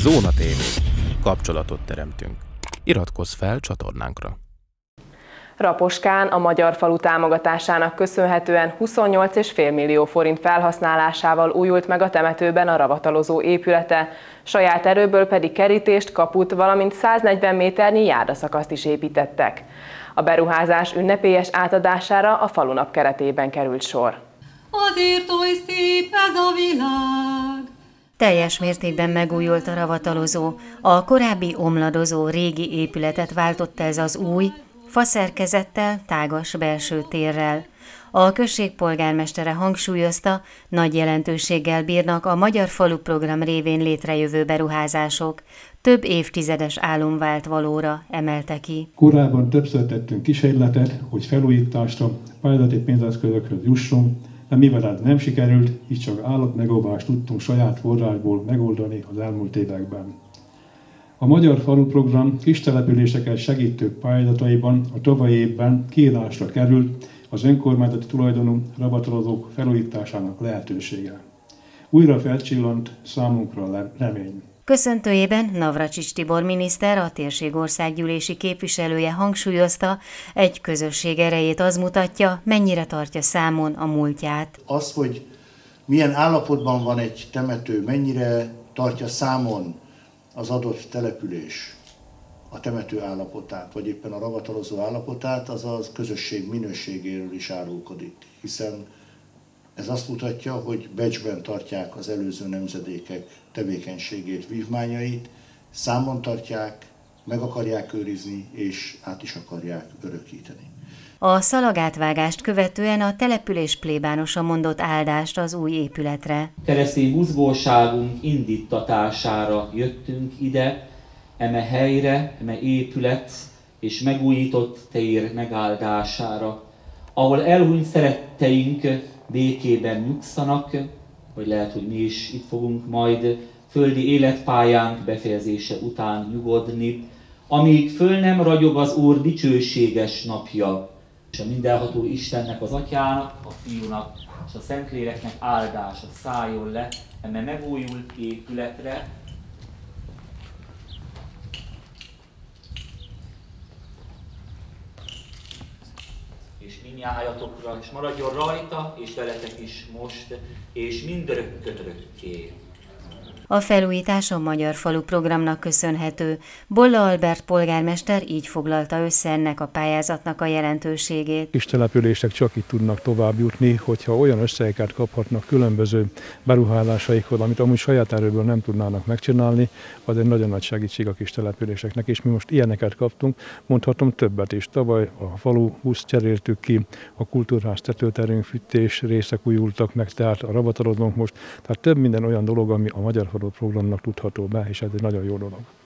Zóna TV. Kapcsolatot teremtünk. Iratkozz fel csatornánkra. Raposkán a Magyar Falu támogatásának köszönhetően 28,5 millió forint felhasználásával újult meg a temetőben a ravatalozó épülete, saját erőből pedig kerítést, kaput, valamint 140 méternyi járdaszakaszt is építettek. A beruházás ünnepélyes átadására a falunap keretében került sor. Azért oly szép ez a világ! Teljes mértékben megújult a ravatalozó, a korábbi omladozó régi épületet váltotta ez az új, faszerkezettel, tágas belső térrel. A község polgármestere hangsúlyozta, nagy jelentőséggel bírnak a Magyar Falu program révén létrejövő beruházások. Több évtizedes álom vált valóra, emelte ki. Korábban többször tettünk kísérletet, hogy felújításra, pályázati pénzeszközökhöz jussunk, de mivel ez nem sikerült, így csak állatmegóvást tudtunk saját forrásból megoldani az elmúlt években. A Magyar Falu program kistelepüléseket segítő pályázataiban a tavalyi évben kiírásra került az önkormányzati tulajdonú ravatalozók felújításának lehetősége. Újra felcsillant számunkra remény. Köszöntőjében Navracsics Tibor miniszter, a térség országgyűlési képviselője hangsúlyozta, egy közösség erejét az mutatja, mennyire tartja számon a múltját. Az, hogy milyen állapotban van egy temető, mennyire tartja számon az adott település a temető állapotát, vagy éppen a ravatalozó állapotát, az a közösség minőségéről is árulkodik, hiszen ez azt mutatja, hogy becsben tartják az előző nemzedékek tevékenységét, vívmányait, számon tartják, meg akarják őrizni, és át is akarják örökíteni. A szalagátvágást követően a település plébánosa mondott áldást az új épületre. Keresztény buzgóságunk indítatására jöttünk ide, eme helyre, eme épület és megújított tér megáldására, ahol elhunyt szeretteink békében nyugszanak, vagy lehet, hogy mi is itt fogunk majd földi életpályánk befejezése után nyugodni, amíg föl nem ragyog az Úr dicsőséges napja, és a mindenható Istennek, az Atyának, a Fiúnak és a Szentléleknek áldása szálljon le eme megújult épületre, és mindnyájatokra, és maradjon rajta, és veletek is most, és mindörökké. A felújítás a Magyar Falu programnak köszönhető. Bolla Albert polgármester így foglalta össze ennek a pályázatnak a jelentőségét. Kis települések csak így tudnak tovább jutni, hogyha olyan összegeket kaphatnak különböző beruházásaikhoz, amit amúgy saját erőből nem tudnának megcsinálni, az egy nagyon nagy segítség a kis településeknek, és mi most ilyeneket kaptunk, mondhatom többet is. Tavaly a falu busz cseréltük ki, a kultúrház tetőterünk fűtés részek újultak meg, tehát a ravatalozónk most, tehát több minden olyan dolog, ami a Magyar Falu programnak tudható be, és ez egy nagyon jó dolog.